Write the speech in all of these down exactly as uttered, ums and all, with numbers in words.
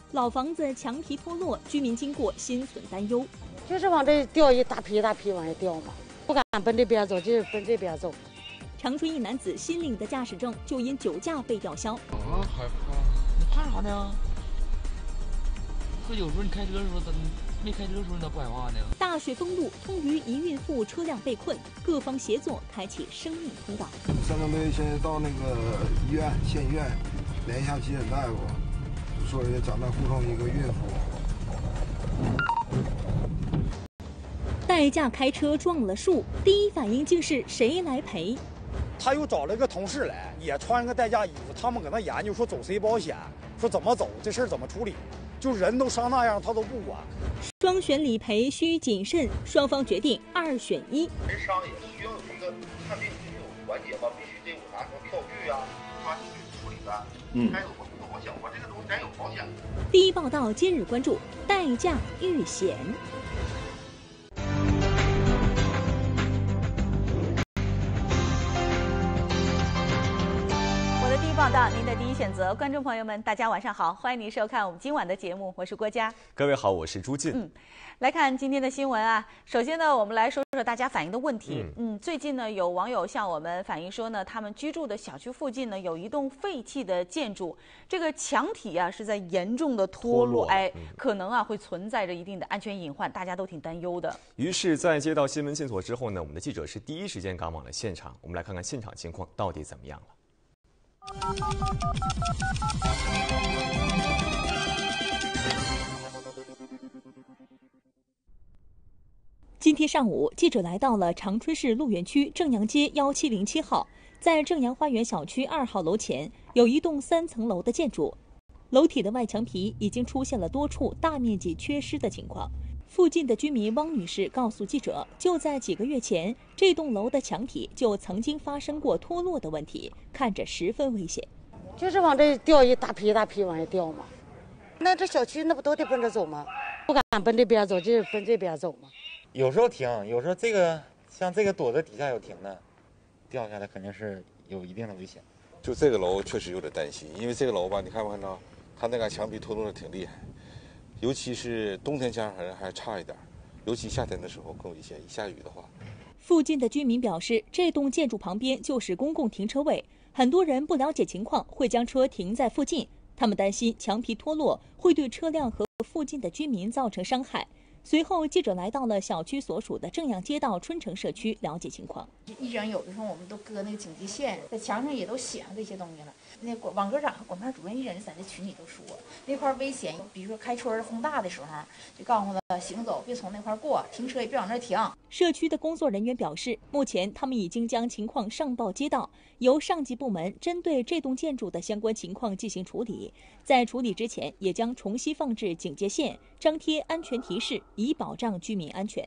老房子墙皮脱落，居民经过心存担忧。 就是往这掉一大批一大批往下掉嘛，不敢奔这边走，就奔这边走。 长春一男子新领的驾驶证就因酒驾被吊销。 啊，害怕？你怕啥呢？可有时候你开车的时候，咱没开车的时候，你咋不害怕呢？ 大雪封路，通榆一孕妇车辆被困，各方协作开启生命通道。 三中队现在到那个医院县医院联系一下急诊大夫，说是咱们护送一个孕妇。 代驾开车撞了树，第一反应竟是谁来赔？ 他又找了个同事来，也穿个代驾衣服，他们搁那研究说走谁保险，说怎么走，这事儿怎么处理，就人都伤那样，他都不管。 双选理赔需谨慎，双方决定二选一。 人伤也需要有一个看病必须有环节吧，必须得有拿什么票据啊，他去处理的。嗯，该有保有保险，我这个东西咱有保险。 第一报道今日关注代驾遇险。报道您的第一选择，观众朋友们，大家晚上好，欢迎您收看我们今晚的节目，我是郭佳。 各位好，我是朱进。 嗯，来看今天的新闻啊。首先呢，我们来说说大家反映的问题。嗯, 嗯，最近呢，有网友向我们反映说呢，他们居住的小区附近呢有一栋废弃的建筑，这个墙体啊是在严重的脱落，哎，嗯、可能啊会存在着一定的安全隐患，大家都挺担忧的。 于是，在接到新闻线索之后呢，我们的记者是第一时间赶往了现场，我们来看看现场情况到底怎么样了。 今天上午，记者来到了长春市路园区正阳街一七零七号，在正阳花园小区二号楼前，有一栋三层楼的建筑，楼体的外墙皮已经出现了多处大面积缺失的情况。附近的居民汪女士告诉记者，就在几个月前，这栋楼的墙体就曾经发生过脱落的问题，看着十分危险。 就是往这掉一大批一大批往下掉嘛，那这小区那不都得奔着走吗？不敢奔这边走，就奔这边走嘛。 有时候停，有时候这个像这个垛子底下有停的，掉下来肯定是有一定的危险。 就这个楼确实有点担心，因为这个楼吧，你看没看着，它那个墙皮脱落的挺厉害。尤其是冬天家还还差一点，尤其夏天的时候更危险。一下雨的话， 附近的居民表示，这栋建筑旁边就是公共停车位，很多人不了解情况会将车停在附近，他们担心墙皮脱落会对车辆和附近的居民造成伤害。随后，记者来到了小区所属的正阳街道春城社区了解情况。 一整有的时候我们都搁那个警戒线，在墙上也都写上这些东西了。那网科长和管派主任一人在这群里都说那块危险，比如说开春风大的时候，就告诉他行走别从那块过，停车也别往那停。 社区的工作人员表示，目前他们已经将情况上报街道，由上级部门针对这栋建筑的相关情况进行处理。在处理之前，也将重新放置警戒线，张贴安全提示，以保障居民安全。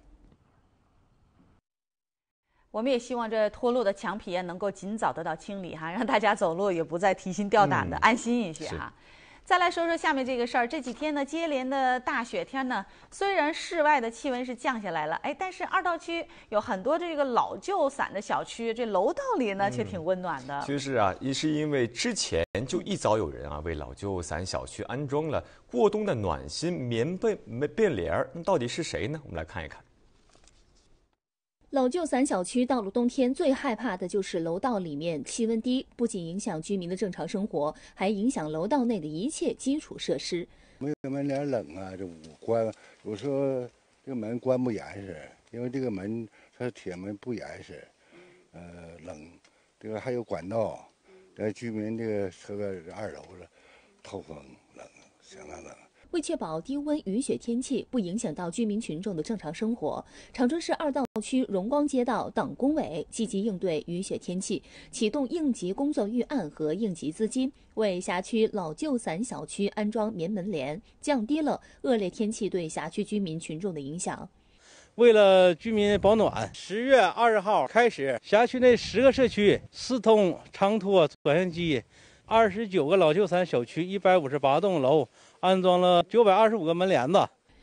我们也希望这脱落的墙皮能够尽早得到清理哈，让大家走路也不再提心吊胆的，嗯、安心一些哈。再来说说下面这个事儿，这几天呢，接连的大雪天呢，虽然室外的气温是降下来了，哎，但是二道区有很多这个老旧散的小区，这楼道里呢、嗯、却挺温暖的。 就是啊，一是因为之前就一早有人啊为老旧散小区安装了过冬的暖心棉被便帘儿，那到底是谁呢？我们来看一看。 老旧散小区到了冬天，最害怕的就是楼道里面气温低，不仅影响居民的正常生活，还影响楼道内的一切基础设施。 没有门帘冷啊，这屋关，有时候这个门关不严实，因为这个门它是铁门不严实，呃，冷。这个还有管道，这居民这个这个二楼的透风冷，相当冷。 为确保低温雨雪天气不影响到居民群众的正常生活，长春市二道区荣光街道党工委积极应对雨雪天气，启动应急工作预案和应急资金，为辖区老旧散小区安装棉门帘，降低了恶劣天气对辖区居民群众的影响。 为了居民保暖，十月二十号开始，辖区内十个社区四通长拖转向机，二十九个老旧散小区，一百五十八栋楼安装了九百二十五个门帘子。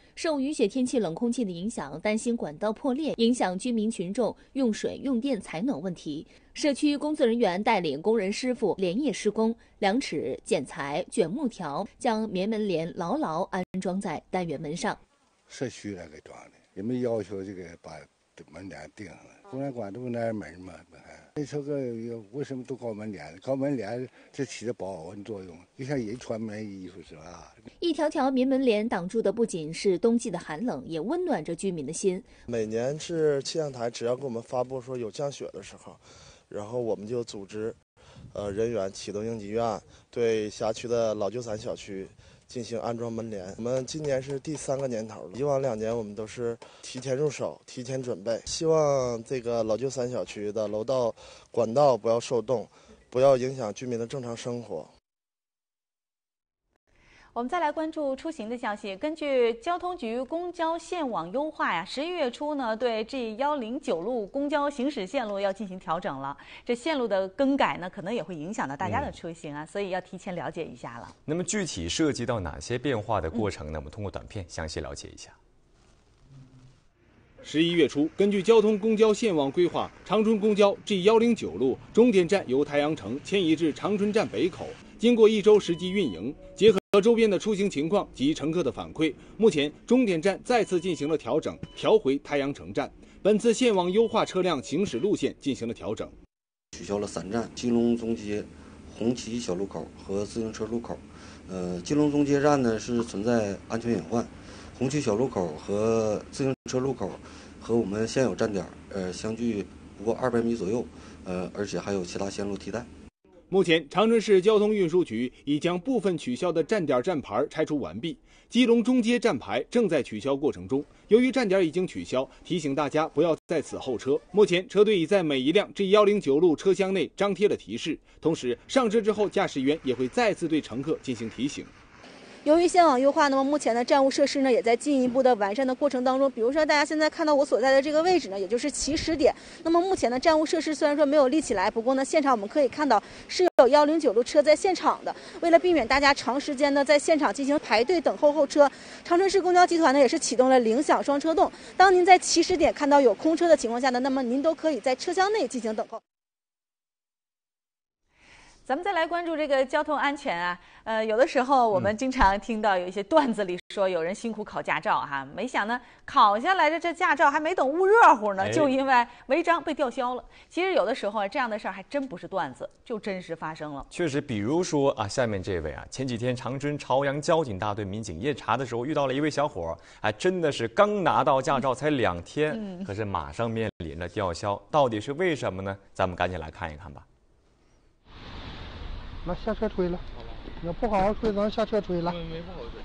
受雨雪天气冷空气的影响，担心管道破裂影响居民群众用水、用电、采暖问题。社区工作人员带领工人师傅连夜施工，量尺、剪裁、卷木条，将棉门帘牢牢安装在单元门上。 社区来给装的，也没要求这个把门帘钉上了。公安管这不挨门吗？这车个为什么都搞门帘？搞门帘这起着保温作用，就像人穿棉衣服是吧？ 一条条棉门帘挡住的不仅是冬季的寒冷，也温暖着居民的心。 每年是气象台只要给我们发布说有降雪的时候，然后我们就组织，呃人员启动应急预案，对辖区的老旧散小区进行安装门帘。我们今年是第三个年头了，以往两年我们都是提前入手、提前准备，希望这个老旧散小区的楼道、管道不要受冻，不要影响居民的正常生活。 我们再来关注出行的消息。根据交通局公交线网优化呀，十一月初呢，对 G 一零九路公交行驶线路要进行调整了。这线路的更改呢，可能也会影响到大家的出行啊，嗯、所以要提前了解一下了。 那么具体涉及到哪些变化的过程呢？嗯、我们通过短片详细了解一下。 十一月初，根据交通公交线网规划，长春公交 G 一零九路终点站由太阳城迁移至长春站北口。经过一周实际运营，结合周边的出行情况及乘客的反馈，目前终点站再次进行了调整，调回太阳城站。本次线网优化车辆行驶路线进行了调整， 取消了三站：金龙中街、红旗小路口和自行车路口。呃，金龙中街站呢是存在安全隐患，红旗小路口和自行车路口和我们现有站点呃相距不过二百米左右，呃，而且还有其他线路替代。 目前，长春市交通运输局已将部分取消的站点站牌拆除完毕，基隆中街站牌正在取消过程中。由于站点已经取消，提醒大家不要在此候车。目前，车队已在每一辆 G 一零九路车厢内张贴了提示，同时上车之后，驾驶员也会再次对乘客进行提醒。 由于线网优化，那么目前的站务设施呢，也在进一步的完善的过程当中。比如说，大家现在看到我所在的这个位置呢，也就是起始点。那么目前的站务设施虽然说没有立起来，不过呢，现场我们可以看到是有一零九路车在现场的。为了避免大家长时间的在现场进行排队等候候车，长春市公交集团呢也是启动了铃响双车动。当您在起始点看到有空车的情况下呢，那么您都可以在车厢内进行等候。 咱们再来关注这个交通安全啊，呃，有的时候我们经常听到有一些段子里说有人辛苦考驾照哈，没想呢考下来的这驾照还没等捂热乎呢，就因为违章被吊销了。其实有的时候这样的事儿还真不是段子，就真实发生了。 确实，比如说啊，下面这位啊，前几天长春朝阳交警大队民警夜查的时候遇到了一位小伙，还真的是刚拿到驾照才两天，嗯、可是马上面临着吊销，到底是为什么呢？咱们赶紧来看一看吧。 那下车吹了，你要不好好吹，咱下车吹了。 没不好吹。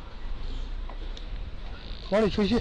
往里吹气。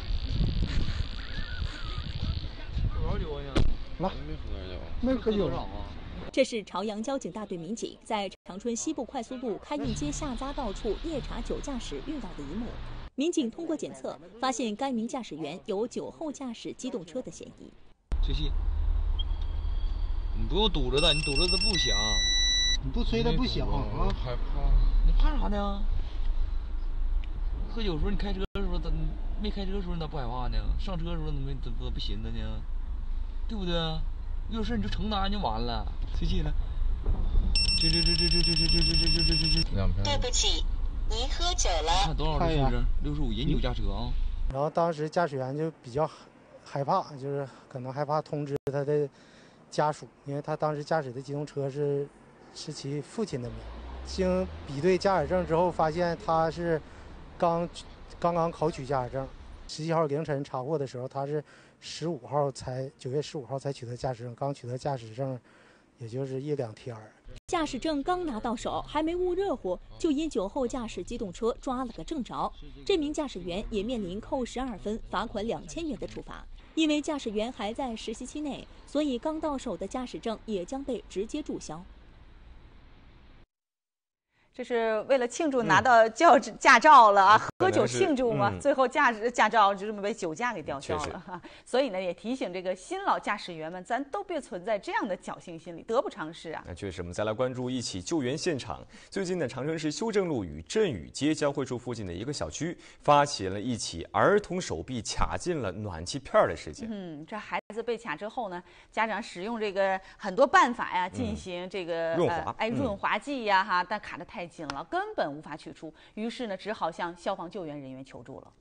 多少酒啊你？来，没喝酒。 这是朝阳交警大队民警在长春西部快速路开运街下匝道处夜查酒驾时遇到的一幕。民警通过检测发现该名驾驶员有酒后驾驶机动车的嫌疑。 吹气。你不用堵着的，你堵着它不响。 你不吹它不响啊！ 害怕，你怕啥呢？喝酒的时候你开车的时候咋没开车的时候你咋不害怕呢？上车的时候怎么怎么不寻思呢？对不对？有事你就承担就完了。吹气了，吹吹吹吹吹吹吹吹吹吹吹吹吹。 对不起，您喝酒了。 看多少度是不是？六十五饮酒驾车啊。 然后当时驾驶员就比较害怕，就是可能害怕通知他的家属，因为他当时驾驶的机动车是。是其父亲的名。经比对驾驶证之后，发现他是刚刚刚考取驾驶证。十七号凌晨查获的时候，他是十五号才九月十五号才取得驾驶证，刚取得驾驶证，也就是一两天儿。 驾驶证刚拿到手，还没捂热乎，就因酒后驾驶机动车抓了个正着。这名驾驶员也面临扣十二分、罚款两千元的处罚。因为驾驶员还在实习期内，所以刚到手的驾驶证也将被直接注销。 这是为了庆祝拿到教驾照了啊，喝酒庆祝嘛， 嗯、 最后驾驾照就这么被酒驾给吊销了哈。所以呢，也提醒这个新老驾驶员们，咱都别存在这样的侥幸心理，得不偿失啊。 那确实，我们再来关注一起救援现场。最近呢，长春市修正路与镇宇街交汇处附近的一个小区，发起了一起儿童手臂卡进了暖气片的事件。 嗯，这孩子被卡之后呢，家长使用这个很多办法呀，进行这个、 嗯、润滑， 呃、哎润滑剂呀哈，但卡得太紧了，根本无法取出，于是呢，只好向消防救援人员求助了。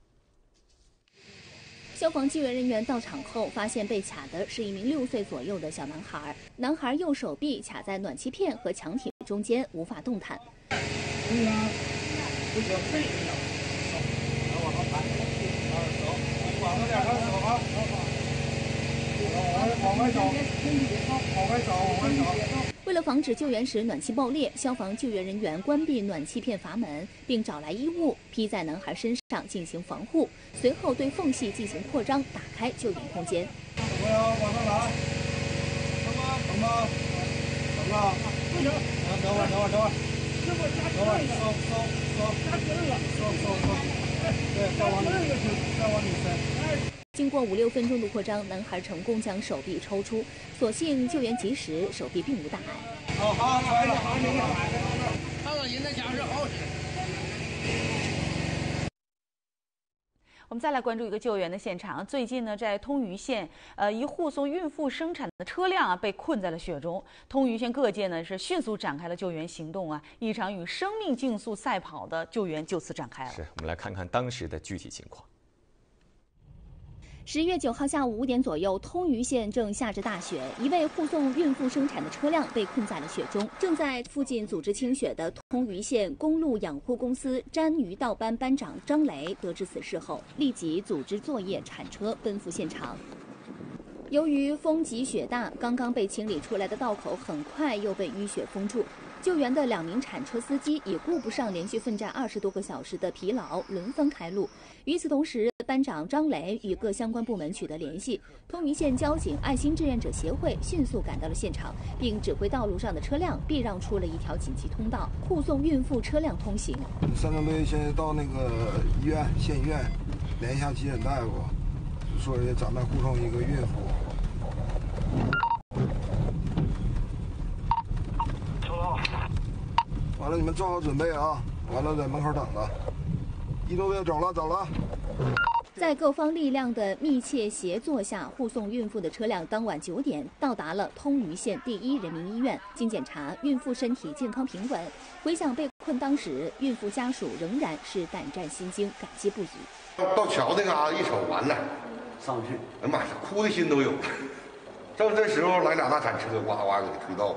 消防救援人员到场后，发现被卡的是一名六岁左右的小男孩，男孩右手臂卡在暖气片和墙体中间，无法动弹。 对呀，不行，这一样，手，来往上抬，啊手，往上点看手啊，往外往外找，往外找，往外找。 为了防止救援时暖气爆裂，消防救援人员关闭暖气片阀门，并找来衣物披在男孩身上进行防护，随后对缝隙进行扩张，打开救援空间。 怎么样？往上来，等吗？等吗？等啊！不行，等会儿，等会儿，等会儿，等会儿，收收收，加责任了，收收收，对，再往里，再往里塞。 经过五六分钟的扩张，男孩成功将手臂抽出，所幸救援及时，手臂并无大碍。 好好，来了，好，你看，看到人的家是好使。 我们再来关注一个救援的现场。最近呢，在通榆县，呃，一护送孕妇生产的车辆啊被困在了雪中。通榆县各界呢是迅速展开了救援行动啊，一场与生命竞速赛跑的救援就此展开了。 是，我们来看看当时的具体情况。 十月九号下午五点左右，通榆县正下着大雪，一位护送孕妇生产的车辆被困在了雪中。正在附近组织清雪的通榆县公路养护公司詹榆道班班长张雷得知此事后，立即组织作业铲车奔赴现场。由于风急雪大，刚刚被清理出来的道口很快又被淤雪封住。救援的两名铲车司机也顾不上连续奋战二十多个小时的疲劳，轮番开路。与此同时，班长张雷与各相关部门取得联系，通榆县交警爱心志愿者协会迅速赶到了现场，并指挥道路上的车辆避让出了一条紧急通道，护送孕妇车辆通行。 三中队现在到那个医院，县医院联系一下急诊大夫，说是咱们护送一个孕妇。完了，你们做好准备啊！完了，在门口等着。一中队走了，走了。 在各方力量的密切协作下，护送孕妇的车辆当晚九点到达了通榆县第一人民医院。经检查，孕妇身体健康平稳。回想被困当时，孕妇家属仍然是胆战心惊，感激不已。 到桥那嘎、啊、一瞅，完了，上不去。哎妈呀，哭的心都有了。正这时候来俩大铲车，呱呱给推到。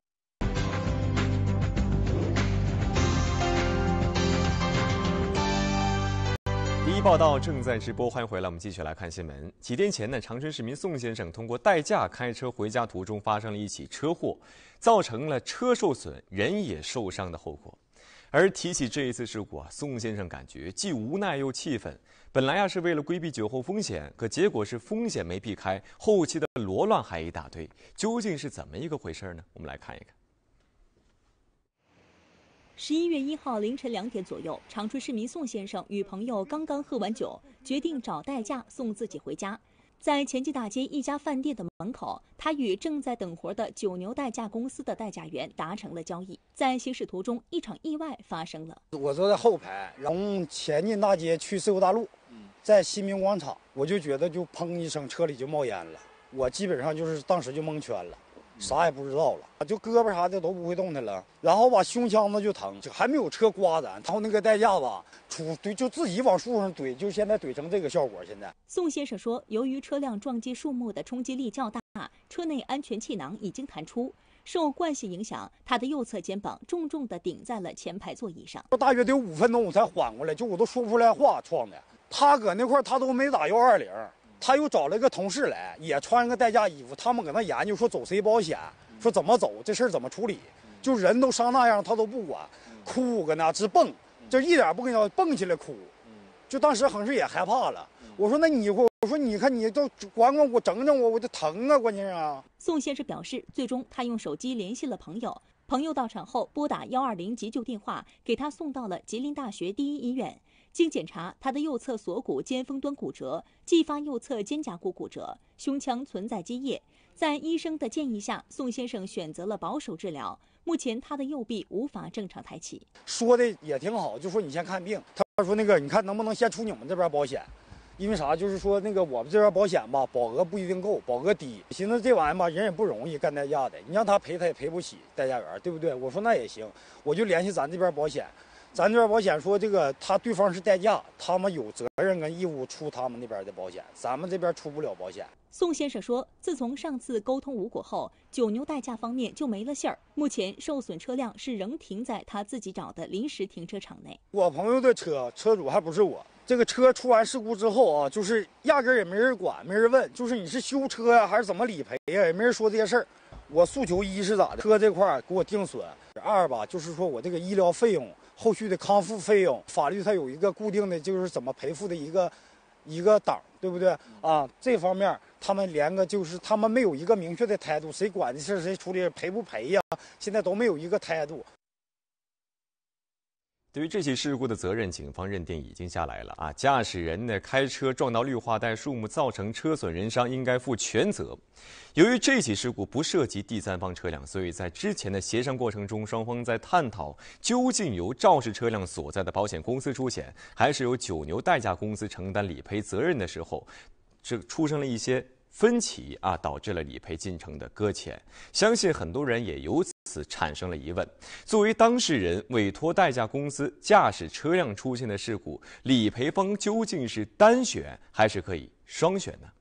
第一报道正在直播，欢迎回来，我们继续来看新闻。几天前呢，长春市民宋先生通过代驾开车回家途中发生了一起车祸，造成了车受损、人也受伤的后果。而提起这一次事故啊，宋先生感觉既无奈又气愤。本来啊是为了规避酒后风险，可结果是风险没避开，后期的罗乱还一大堆。究竟是怎么一个回事呢？我们来看一看。 十一月一号凌晨两点左右，长春市民宋先生与朋友刚刚喝完酒，决定找代驾送自己回家。在前进大街一家饭店的门口，他与正在等活的九牛代驾公司的代驾员达成了交易。在行驶途中，一场意外发生了。 我坐在后排，从前进大街去自由大路，在新民广场，我就觉得就砰一声，车里就冒烟了。我基本上就是当时就蒙圈了。啥也不知道了，就胳膊啥的都不会动弹了，然后吧胸腔子就疼，就还没有车刮咱，然后那个代驾吧出怼就自己往树上怼，就现在怼成这个效果。现在宋先生说，由于车辆撞击树木的冲击力较大，车内安全气囊已经弹出，受惯性影响，他的右侧肩膀重重地顶在了前排座椅上。 大约得有五分钟我才缓过来，就我都说不出来话，撞的。他搁那块他都没打幺二零。他又找了个同事来，也穿个代驾衣服，他们搁那研究说走谁保险，说怎么走，这事儿怎么处理，就人都伤那样他都不管，哭搁那直蹦，就一点不跟他蹦起来哭，就当时横是也害怕了。我说那你我说你看你都管管我整整我我就疼啊，关键是啊。 宋先生表示，最终他用手机联系了朋友。 朋友到场后拨打一二零急救电话，给他送到了吉林大学第一医院。经检查，他的右侧锁骨尖峰端骨折，继发右侧肩胛骨骨折，胸腔存在积液。在医生的建议下，宋先生选择了保守治疗。目前他的右臂无法正常抬起。 说的也挺好，就说你先看病。他说那个，你看能不能先出你们这边保险？因为啥？就是说那个我们这边保险吧，保额不一定够，保额低。寻思这玩意儿吧，人也不容易干代驾的，你让他赔他也赔不起代驾员，对不对？我说那也行，我就联系咱这边保险。咱这边保险说，这个他对方是代驾，他们有责任跟义务出他们那边的保险，咱们这边出不了保险。 宋先生说，自从上次沟通无果后，九牛代驾方面就没了信儿。目前受损车辆是仍停在他自己找的临时停车场内。 我朋友的车，车主还不是我。这个车出完事故之后啊，就是压根儿也没人管，没人问，就是你是修车呀、啊，还是怎么理赔呀、啊，也没人说这些事儿。我诉求一是咋的，车这块儿给我定损；二吧，就是说我这个医疗费用、后续的康复费用，法律它有一个固定的，就是怎么赔付的一个一个档，对不对啊？这方面他们连个就是他们没有一个明确的态度，谁管的事谁处理，赔不赔呀？现在都没有一个态度。 对于这起事故的责任，警方认定已经下来了啊！驾驶人呢开车撞到绿化带树木，造成车损人伤，应该负全责。由于这起事故不涉及第三方车辆，所以在之前的协商过程中，双方在探讨究竟由肇事车辆所在的保险公司出险，还是由九牛代驾公司承担理赔责任的时候，这出生了一些分歧啊，导致了理赔进程的搁浅。相信很多人也由此产生了疑问：作为当事人，委托代驾公司驾驶车辆出现的事故，理赔方究竟是单选还是可以双选呢？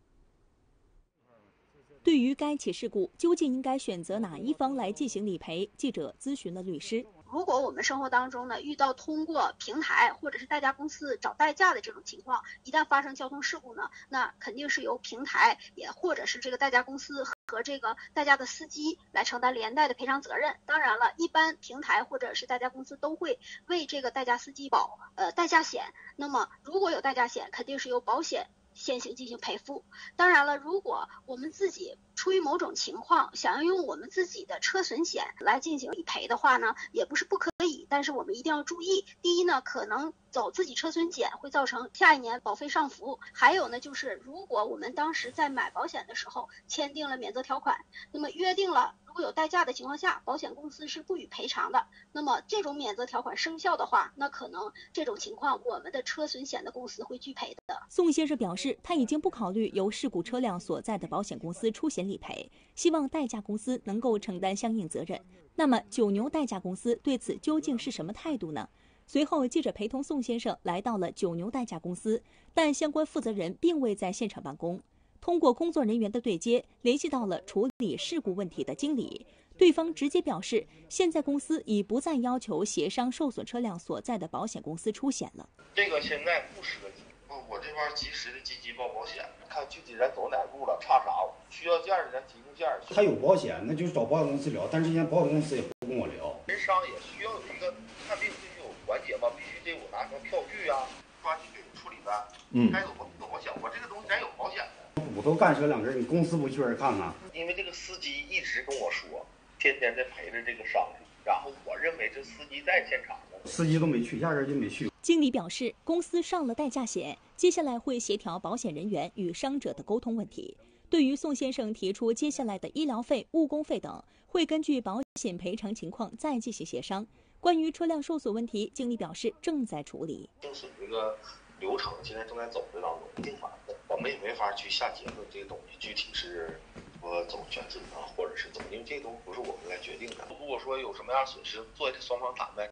对于该起事故，究竟应该选择哪一方来进行理赔？记者咨询了律师。 如果我们生活当中呢遇到通过平台或者是代驾公司找代驾的这种情况，一旦发生交通事故呢，那肯定是由平台也或者是这个代驾公司和这个代驾的司机来承担连带的赔偿责任。当然了，一般平台或者是代驾公司都会为这个代驾司机保呃代驾险。那么如果有代驾险，肯定是由保险先行进行赔付。当然了，如果我们自己出于某种情况想要用我们自己的车损险来进行理赔的话呢，也不是不可以，但是我们一定要注意，第一呢，可能走自己车损险会造成下一年保费上浮，还有呢，就是如果我们当时在买保险的时候签订了免责条款，那么约定了如果有代驾的情况下，保险公司是不予赔偿的，那么这种免责条款生效的话，那可能这种情况我们的车损险的公司会拒赔的。 宋先生表示，他已经不考虑由事故车辆所在的保险公司出险理赔，希望代驾公司能够承担相应责任。那么九牛代驾公司对此究竟是什么态度呢？随后记者陪同宋先生来到了九牛代驾公司，但相关负责人并未在现场办公。通过工作人员的对接，联系到了处理事故问题的经理，对方直接表示，现在公司已不再要求协商受损车辆所在的保险公司出险了。 这个现在不涉及，我这边及时的积极报保险，看具体咱走哪步了，差啥，需要件儿的咱提供件儿。 他有保险，那就是找保险公司聊，但是现在保险公司也不跟我聊。 人伤也需要有一个看病必须有缓解嘛，必须得有拿什么票据啊，抓紧给处理呗。嗯，该走不走？我想我这个东西咱有保险的。 我都干折两根，你公司不去人看看？ 因为这个司机一直跟我说，天天在陪着这个伤员，然后我认为这司机在现场呢， 司机都没去，压根就没去。 经理表示，公司上了代驾险，接下来会协调保险人员与伤者的沟通问题。对于宋先生提出接下来的医疗费、误工费等，会根据保险赔偿情况再进行协商。关于车辆受损问题，经理表示正在处理。 受损这个流程现在正在走的当中，定法的，我们也没法去下结论，这个东西具体是说怎么全损啊，或者是怎么，因为这都不是我们来决定的。如果说有什么样损失，做一个双方谈呗。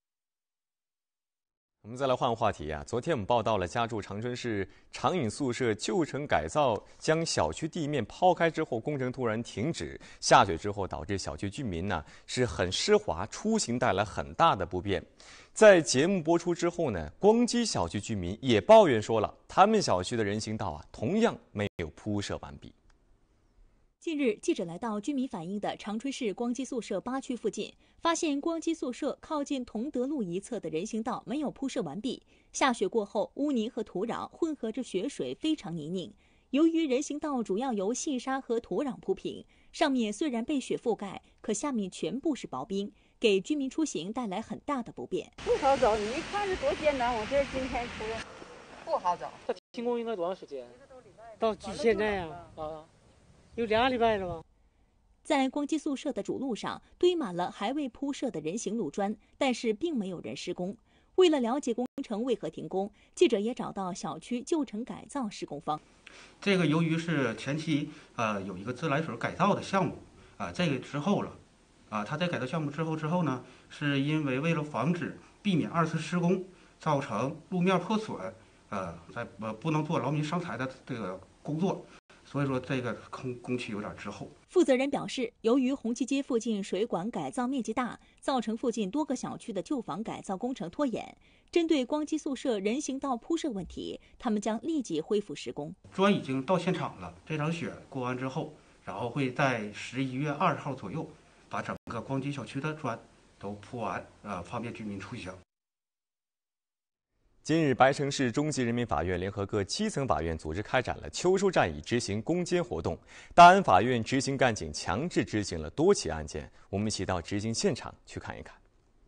我们再来换个话题啊！昨天我们报道了家住长春市长影宿舍旧城改造，将小区地面抛开之后，工程突然停止，下雪之后导致小区居民呢是很湿滑，出行带来很大的不便。在节目播出之后呢，光基小区居民也抱怨说了，他们小区的人行道啊同样没有铺设完毕。 近日，记者来到居民反映的长春市光基宿舍八区附近，发现光基宿舍靠近同德路一侧的人行道没有铺设完毕。下雪过后，污泥和土壤混合着雪水，非常泥泞。由于人行道主要由细沙和土壤铺平，上面虽然被雪覆盖， 可下面全部是薄冰，给居民出行带来很大的不便。 不好走，你一看是多艰难，我这今天出来不好走。 它停工应该多长时间？到现在呀、啊，啊，有俩礼拜了吧。 在光机宿舍的主路上堆满了还未铺设的人行路砖，但是并没有人施工。为了了解工程为何停工，记者也找到小区旧城改造施工方。 这个由于是前期呃有一个自来水改造的项目啊、呃，这个之后了啊，他在改造项目之后之后呢，是因为为了防止避免二次施工造成路面破损，呃，在呃不能做劳民伤财的这个工作。所以说，这个工工期有点滞后。 负责人表示，由于红旗街附近水管改造面积大，造成附近多个小区的旧房改造工程拖延。针对光机宿舍人行道铺设问题，他们将立即恢复施工。 砖已经到现场了，这场雪过完之后，然后会在十一月二号左右把整个光机小区的砖都铺完，呃，方便居民出行。 今日，白城市中级人民法院联合各基层法院组织开展了秋收战役执行攻坚活动。大安法院执行干警强制执行了多起案件，我们一起到执行现场去看一看。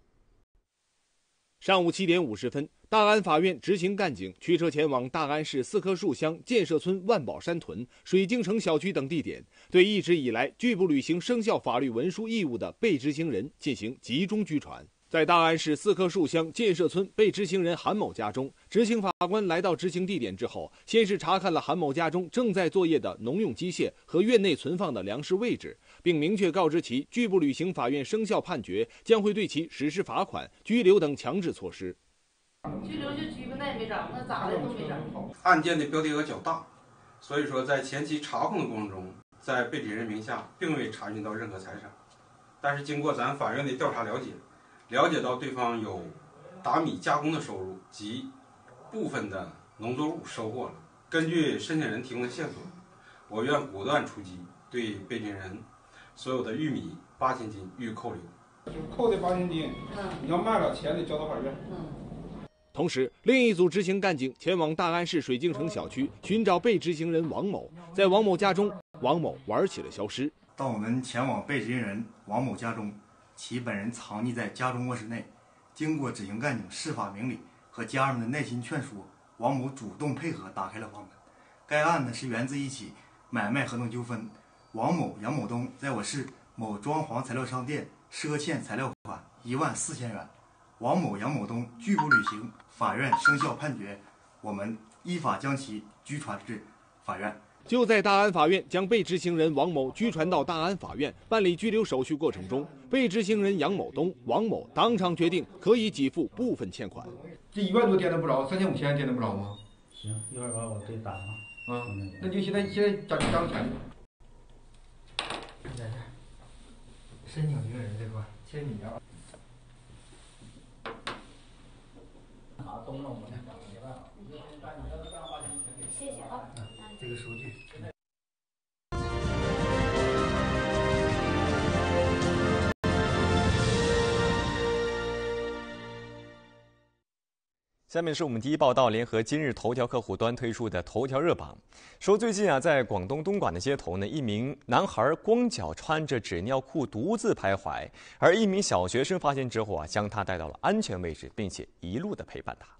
上午七点五十分，大安法院执行干警驱车前往大安市四棵树乡建设村万宝山屯、水晶城小区等地点，对一直以来拒不履行生效法律文书义务的被执行人进行集中拘传。在大安市四棵树乡建设村被执行人韩某家中，执行法官来到执行地点之后，先是查看了韩某家中正在作业的农用机械和院内存放的粮食位置，并明确告知其拒不履行法院生效判决，将会对其实施罚款、拘留等强制措施。 拘留就拘吧，那也没找，那咋的都没找。 案件的标的额较大，所以说在前期查控的过程中，在被执行人名下并未查询到任何财产，但是经过咱法院的调查了解。了解到对方有打米加工的收入及部分的农作物收获了。根据申请人提供的线索，我院果断出击，对被执行人所有的玉米八千斤予以扣留。 就是扣的八千斤，你要卖了钱得交到法院。 同时，另一组执行干警前往大安市水晶城小区寻找被执行人王某，在王某家中，王某玩起了消失。 当我们前往被执行人王某家中，其本人藏匿在家中卧室内，经过执行干警释法明理和家人的耐心劝说，王某主动配合打开了房门。该案呢是源自一起买卖合同纠纷，王某杨某东在我市某装潢材料商店赊欠材料款一万四千元，王某杨某东拒不履行法院生效判决，我们依法将其拘传至法院。 就在大安法院将被执行人王某拘传到大安法院办理拘留手续过程中，被执行人杨某东、王某当场决定可以给付部分欠款。 这一万多垫的不着，三千五千垫的不着吗？ 行，一会儿把我给打上。 啊，那就现在现在加加钱。 在这儿，申请一个人这块签你啊。拿东了，我先找你了。谢谢啊。这个收据。 下面是我们第一报道联合今日头条客户端推出的头条热榜，说最近啊，在广东东莞的街头呢，一名男孩光脚穿着纸尿裤独自徘徊，而一名小学生发现之后啊，将他带到了安全位置，并且一路的陪伴他。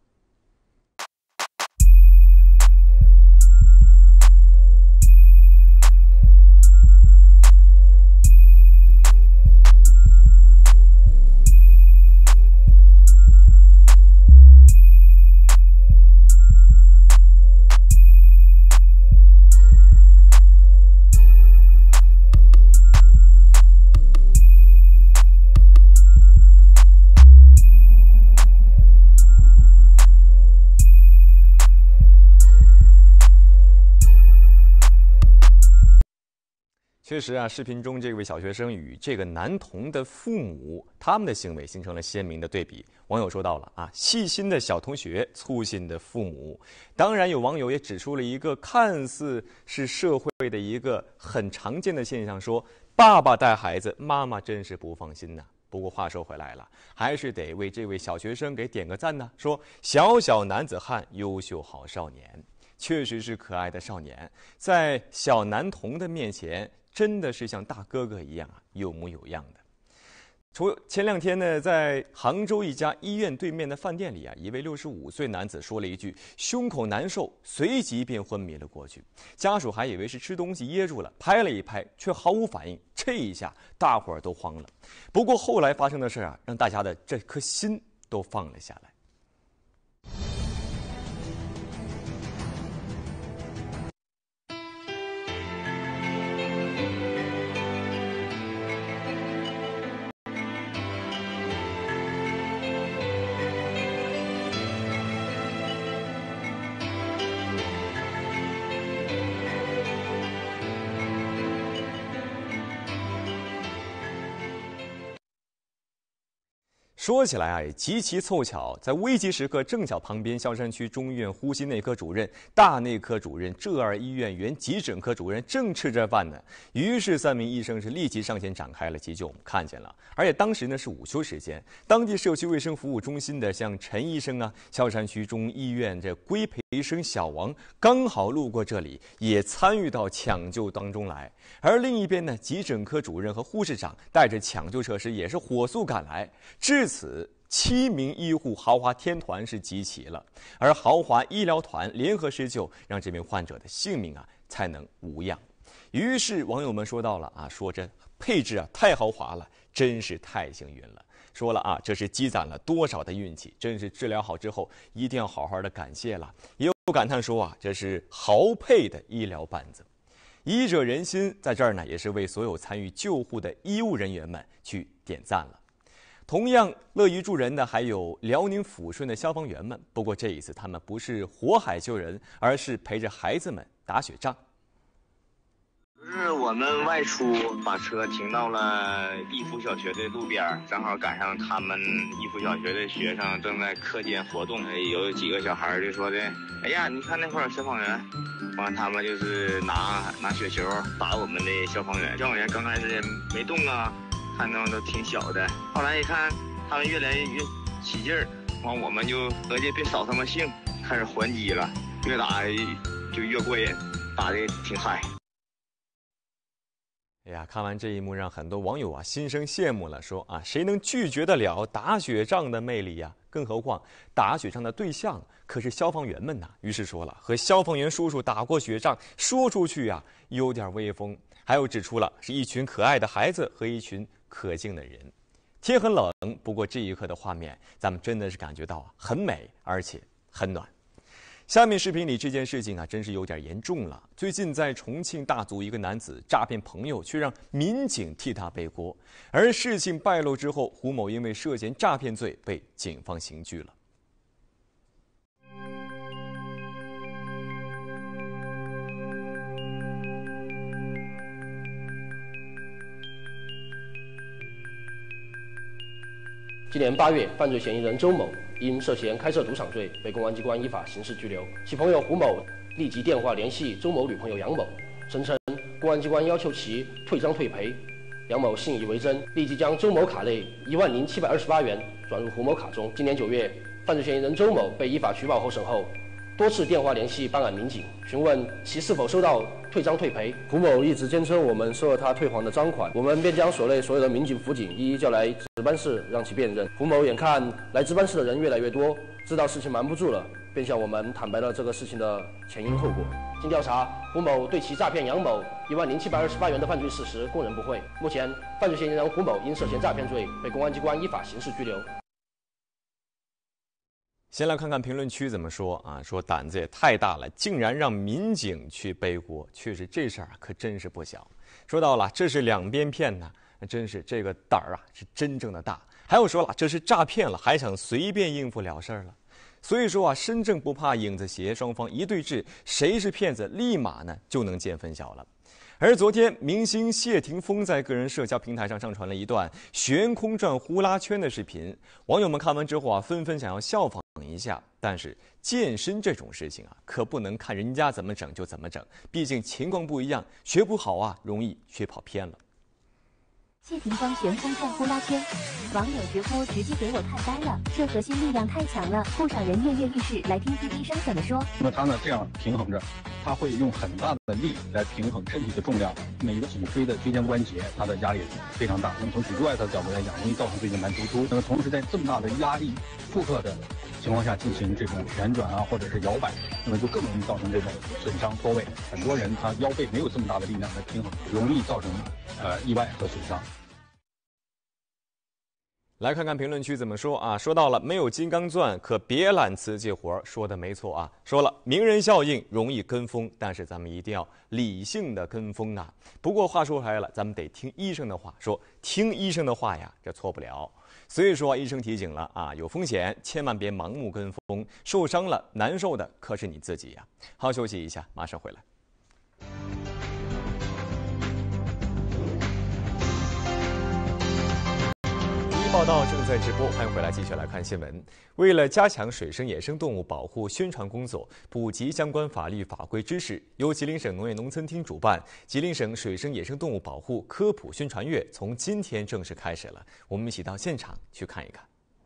确实啊，视频中这位小学生与这个男童的父母，他们的行为形成了鲜明的对比。网友说到了啊，细心的小同学，粗心的父母。当然，有网友也指出了一个看似是社会的一个很常见的现象，说爸爸带孩子，妈妈真是不放心呐。不过话说回来了，还是得为这位小学生给点个赞呢。说小小男子汉，优秀好少年，确实是可爱的少年，在小男童的面前真的是像大哥哥一样啊，有模有样的。除前两天呢，在杭州一家医院对面的饭店里啊，一位六十五岁男子说了一句胸口难受，随即便昏迷了过去。家属还以为是吃东西噎住了，拍了一拍，却毫无反应。这一下，大伙儿都慌了。不过后来发生的事啊，让大家的这颗心都放了下来。说起来啊，也极其凑巧，在危急时刻，正巧旁边萧山区中医院呼吸内科主任、大内科主任、浙二医院原急诊科主任正吃着饭呢。于是三名医生是立即上前展开了急救，我们看见了。而且当时呢是午休时间，当地社区卫生服务中心的像陈医生啊、萧山区中医院这规培生小王刚好路过这里，也参与到抢救当中来。而另一边呢，急诊科主任和护士长带着抢救设施也是火速赶来。至此，七名医护豪华天团是集齐了，而豪华医疗团联合施救，让这名患者的性命啊才能无恙。于是网友们说到了啊，说这配置啊太豪华了，真是太幸运了。说了啊，这是积攒了多少的运气，真是治疗好之后一定要好好的感谢了。也有感叹说啊，这是豪配的医疗班子。医者仁心，在这儿呢，也是为所有参与救护的医务人员们去点赞了。同样乐于助人的还有辽宁抚顺的消防员们，不过这一次他们不是火海救人，而是陪着孩子们打雪仗。 就是我们外出，把车停到了义福小学的路边，正好赶上他们义福小学的学生正在课间活动，有几个小孩就说的：“哎呀，你看那块有消防员。”完，他们就是拿拿雪球打我们的消防员。消防员刚开始没动啊，看着都挺小的。后来一看他们越来越起劲儿，完我们就合计别扫他们兴，开始还击了，越打就越过瘾，打得挺嗨。 哎呀，看完这一幕，让很多网友啊心生羡慕了，说啊，谁能拒绝得了打雪仗的魅力呀？更何况打雪仗的对象可是消防员们呐。于是说了，和消防员叔叔打过雪仗，说出去呀有点威风。还有指出了，是一群可爱的孩子和一群可敬的人。天很冷，不过这一刻的画面，咱们真的是感觉到很美，而且很暖。下面视频里这件事情啊，真是有点严重了。最近在重庆大足，一个男子诈骗朋友，却让民警替他背锅。而事情败露之后，胡某因为涉嫌诈骗罪被警方刑拘了。 今年八月，犯罪嫌疑人周某因涉嫌开设赌场罪被公安机关依法刑事拘留。其朋友胡某立即电话联系周某女朋友杨某，声称公安机关要求其退赃退赔。杨某信以为真，立即将周某卡内一万零七百二十八元转入胡某卡中。今年九月，犯罪嫌疑人周某被依法取保候审后，多次电话联系办案民警，询问其是否收到退赃退赔。胡某一直坚称我们收了他退还的赃款，我们便将所内所有的民警辅警一一叫来值班室让其辨认。胡某眼看来值班室的人越来越多，知道事情瞒不住了，便向我们坦白了这个事情的前因后果。经调查，胡某对其诈骗杨某一万零七百二十八元的犯罪事实供认不讳。目前，犯罪嫌疑人胡某因涉嫌诈骗罪被公安机关依法刑事拘留。 先来看看评论区怎么说啊？说胆子也太大了，竟然让民警去背锅，确实这事儿可真是不小。说到了，这是两边骗呢，真是这个胆儿啊是真正的大。还有说了，这是诈骗了，还想随便应付了事儿了。所以说啊，身正不怕影子斜，双方一对峙，谁是骗子，立马呢就能见分晓了。而昨天，明星谢霆锋在个人社交平台上上传了一段悬空转呼啦圈的视频，网友们看完之后啊，纷纷想要效仿一下。但是健身这种事情啊，可不能看人家怎么整就怎么整，毕竟情况不一样，学不好啊，容易学跑偏了。 谢霆锋旋风转呼啦圈，网友直呼直接给我看呆了，这核心力量太强了，不少人跃跃欲试。来听医生怎么说。 那么他呢这样平衡着，他会用很大的力来平衡身体的重量，每个脊椎的椎间关节它的压力非常大。那么从脊柱外侧的角度来讲，容易造成椎间盘突出。那么同时在这么大的压力负荷的情况下进行这种旋转啊，或者是摇摆，那么就更容易造成这种损伤脱位。很多人他腰背没有这么大的力量来平衡，容易造成呃意外和损伤。 来看看评论区怎么说啊？说到了没有金刚钻，可别揽瓷器活，说的没错啊。说了名人效应容易跟风，但是咱们一定要理性的跟风啊。不过话说回来了，咱们得听医生的话，说听医生的话呀，这错不了。所以说，医生提醒了啊，有风险，千万别盲目跟风，受伤了难受的可是你自己呀。好，休息一下，马上回来。报道正在直播，欢迎回来，继续来看新闻。为了加强水生野生动物保护宣传工作，普及相关法律法规知识，由吉林省农业农村厅主办，吉林省水生野生动物保护科普宣传月从今天正式开始了。我们一起到现场去看一看。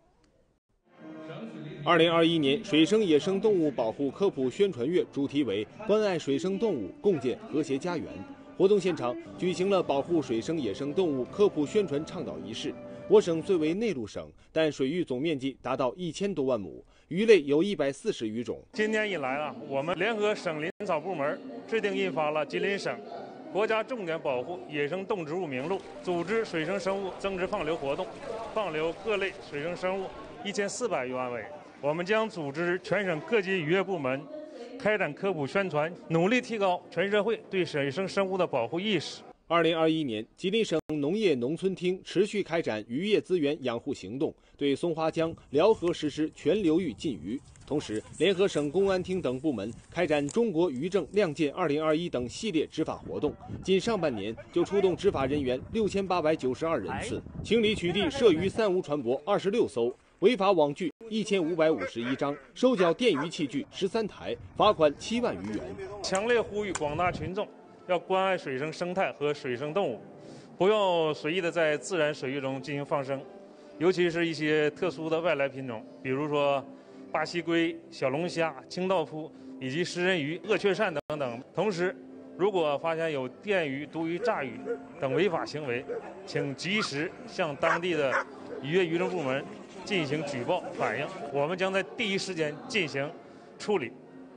二零二一年水生野生动物保护科普宣传月主题为“关爱水生动物，共建和谐家园”。活动现场举行了保护水生野生动物科普宣传倡导仪式。我省虽为内陆省，但水域总面积达到一千多万亩，鱼类有一百四十余种。 今年以来啊，我们联合省林草部门制定印发了吉林省国家重点保护野生动植物名录，组织水生生物增殖放流活动，放流各类水生生物一千四百余万尾。我们将组织全省各级渔业部门开展科普宣传，努力提高全社会对水生生物的保护意识。 二零二一年，吉林省农业农村厅持续开展渔业资源养护行动，对松花江、辽河实施全流域禁渔。同时，联合省公安厅等部门开展中国渔政亮剑二零二一等系列执法活动。仅上半年就出动执法人员六千八百九十二人次，清理取缔涉渔三无船舶二十六艘，违法网具一千五百五十一张，收缴电鱼器具十三台，罚款七万余元。 强烈呼吁广大群众要关爱水生生态和水生动物，不要随意的在自然水域中进行放生，尤其是一些特殊的外来品种，比如说巴西龟、小龙虾、清道夫以及食人鱼、鳄雀鳝等等。同时，如果发现有电鱼、毒鱼、炸鱼等违法行为，请及时向当地的渔业渔政部门进行举报反映，我们将在第一时间进行处理。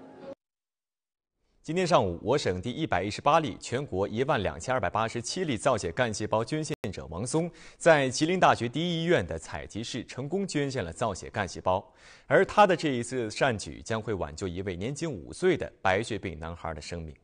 今天上午，我省第一百一十八例、全国一万两千二百八十七例造血干细胞捐献者王松，在吉林大学第一医院的采集室成功捐献了造血干细胞。而他的这一次善举将会挽救一位年仅五岁的白血病男孩的生命。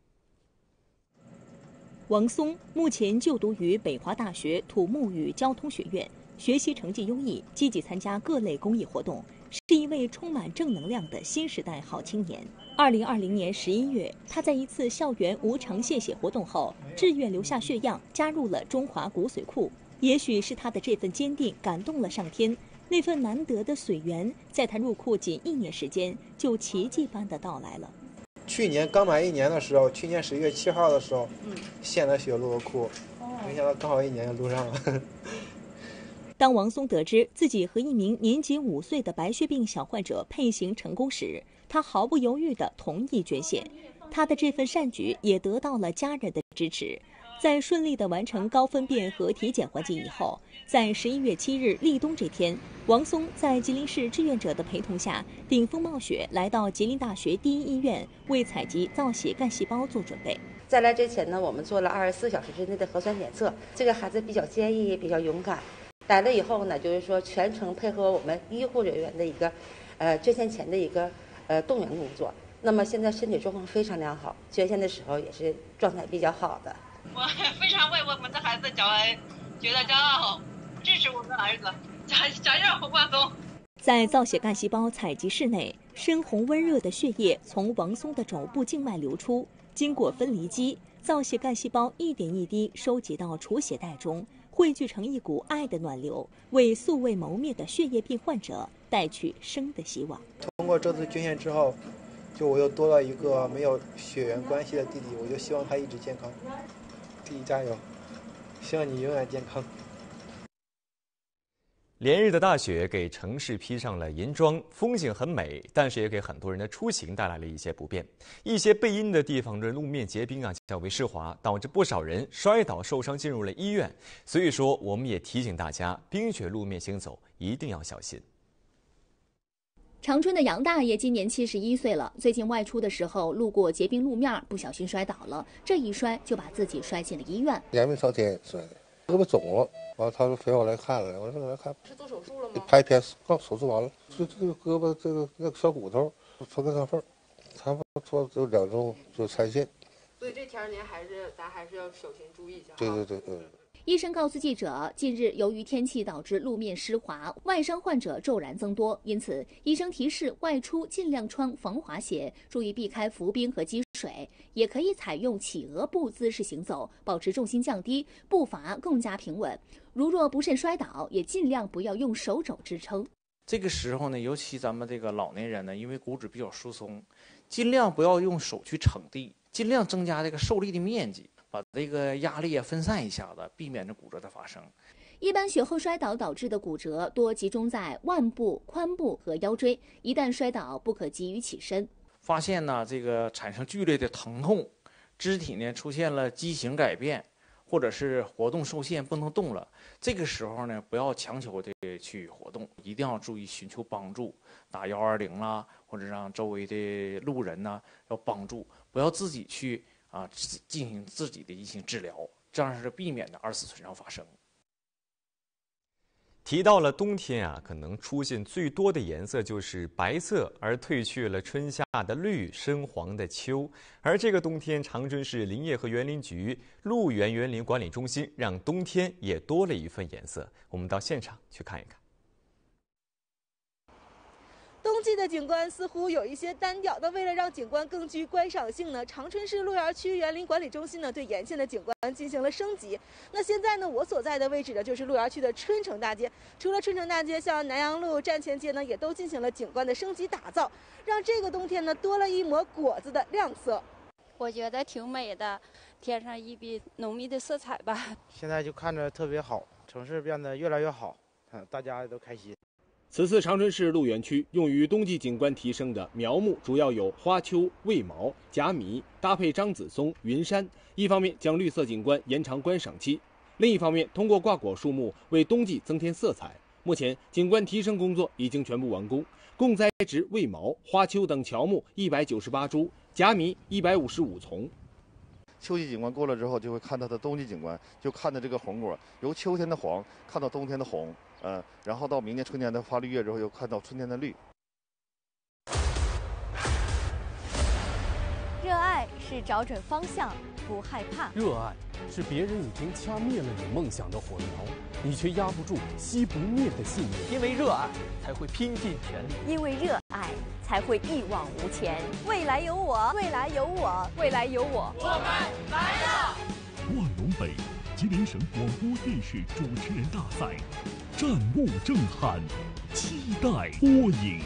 王松目前就读于北华大学土木与交通学院，学习成绩优异，积极参加各类公益活动，是一位充满正能量的新时代好青年。二零二零年十一月，他在一次校园无偿献血活动后，自愿留下血样，加入了中华骨髓库。也许是他的这份坚定感动了上天，那份难得的髓源，在他入库仅一年时间，就奇迹般的到来了。 去年刚满一年的时候，去年十一月七号的时候，嗯、献的血入了库，没想到刚好一年就录上了。 当王松得知自己和一名年仅五岁的白血病小患者配型成功时，他毫不犹豫地同意捐献。他的这份善举也得到了家人的支持。在顺利地完成高分辨和体检环节以后，在十一月七日立冬这天，王松在吉林市志愿者的陪同下，顶风冒雪来到吉林大学第一医院，为采集造血干细胞做准备。 在来之前呢，我们做了二十四小时之内的核酸检测。这个孩子比较坚毅，也比较勇敢。来了以后呢，就是说全程配合我们医护人员的一个，呃，捐献前的一个呃动员工作。那么现在身体状况非常良好，捐献的时候也是状态比较好的。 我非常为我们的孩子骄傲，觉得骄傲，支持我们的儿子，加加油，胡冠松！ 在造血干细胞采集室内，深红温热的血液从王松的肘部静脉流出，经过分离机，造血干细胞一点一滴收集到储血袋中，汇聚成一股爱的暖流，为素未谋面的血液病患者带去生的希望。 通过这次捐献之后，就我又多了一个没有血缘关系的弟弟，我就希望他一直健康。弟弟加油，希望你永远健康。 连日的大雪给城市披上了银装，风景很美，但是也给很多人的出行带来了一些不便。一些背阴的地方的路面结冰啊，较为湿滑，导致不少人摔倒受伤，进入了医院。所以说，我们也提醒大家，冰雪路面行走一定要小心。 长春的杨大爷今年七十一岁了，最近外出的时候路过结冰路面，不小心摔倒了，这一摔就把自己摔进了医院。 连绵朝天摔的，胳膊肿了，完了他说陪我来看了，我说来看。 是做手术了吗？ 拍片，刚手术完了，就这个胳膊这个那个小骨头穿个伤缝，差不多做就两周就拆线。 所以这天您还是咱还是要小心注意一下。 对对对，嗯。 医生告诉记者，近日由于天气导致路面湿滑，外伤患者骤然增多，因此医生提示外出尽量穿防滑鞋，注意避开浮冰和积水，也可以采用企鹅步姿势行走，保持重心降低，步伐更加平稳。如若不慎摔倒，也尽量不要用手肘支撑。 这个时候呢，尤其咱们这个老年人呢，因为骨质比较疏松，尽量不要用手去撑地，尽量增加这个受力的面积。把这个压力也分散一下子，避免着骨折的发生。 一般雪后摔倒导致的骨折多集中在腕部、髋部和腰椎，一旦摔倒不可急于起身。 发现呢，这个产生剧烈的疼痛，肢体呢出现了畸形改变，或者是活动受限不能动了，这个时候呢，不要强求的去活动，一定要注意寻求帮助，打幺二零啦，或者让周围的路人呢要帮助，不要自己去。啊，进行自己的一些治疗，这样是避免的二次损伤发生。 提到了冬天啊，可能出现最多的颜色就是白色，而褪去了春夏的绿、深黄的秋。而这个冬天，长春市林业和园林局鹿园园林管理中心让冬天也多了一份颜色。我们到现场去看一看。 冬季的景观似乎有一些单调，那为了让景观更具观赏性呢，长春市鹿园区园林管理中心呢对沿线的景观进行了升级。那现在呢，我所在的位置呢就是鹿园区的春城大街。除了春城大街，像南阳路、站前街呢也都进行了景观的升级打造，让这个冬天呢多了一抹果子的亮色。 我觉得挺美的，添上一笔浓密的色彩吧。 现在就看着特别好，城市变得越来越好，嗯，大家都开心。 此次长春市鹿园区用于冬季景观提升的苗木主要有花楸、卫矛、甲米，搭配樟子松、云杉，一方面将绿色景观延长观赏期，另一方面通过挂果树木为冬季增添色彩。目前景观提升工作已经全部完工，共栽植卫矛、花楸等乔木一百九十八株，甲米一百五十五丛。 秋季景观过了之后，就会看到的冬季景观，就看到这个红果，由秋天的黄看到冬天的红，嗯，然后到明年春天的发绿叶之后，又看到春天的绿。 热爱是找准方向，不害怕。 热爱是别人已经掐灭了你梦想的火苗，你却压不住熄不灭的信念。 因为热爱，才会拼尽全力； 因为热爱，才会一往无前。未来有我，未来有我，未来有我， 我们来了！ 万隆北吉林省广播电视主持人大赛，战务震撼，期待播影。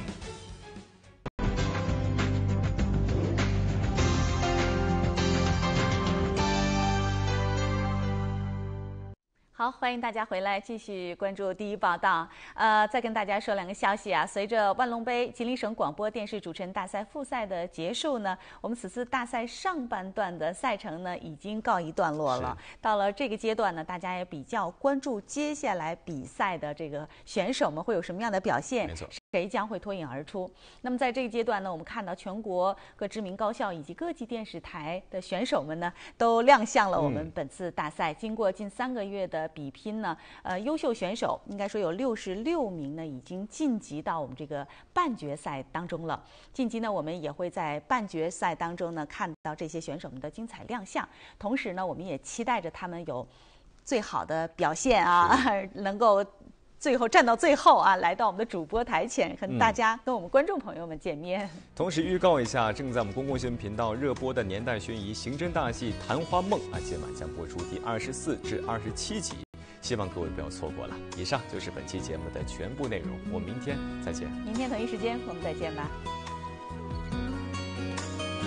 好，欢迎大家回来，继续关注第一报道。呃，再跟大家说两个消息啊。随着万隆杯吉林省广播电视主持人大赛复赛的结束呢，我们此次大赛上半段的赛程呢已经告一段落了。到了这个阶段呢，大家也比较关注接下来比赛的这个选手们会有什么样的表现， 没错， 谁将会脱颖而出。那么在这个阶段呢，我们看到全国各知名高校以及各级电视台的选手们呢都亮相了我们本次大赛。嗯、经过近三个月的比拼呢，呃，优秀选手应该说有六十六名呢，已经晋级到我们这个半决赛当中了。近期呢，我们也会在半决赛当中呢看到这些选手们的精彩亮相，同时呢，我们也期待着他们有最好的表现啊，能够最后站到最后啊，来到我们的主播台前，和大家、嗯、跟我们观众朋友们见面。 同时预告一下，正在我们公共新闻频道热播的年代悬疑刑侦大戏《昙花梦》啊，今晚将播出第二十四至二十七集。希望各位不要错过了。以上就是本期节目的全部内容，我们明天再见。 明天同一时间我们再见吧。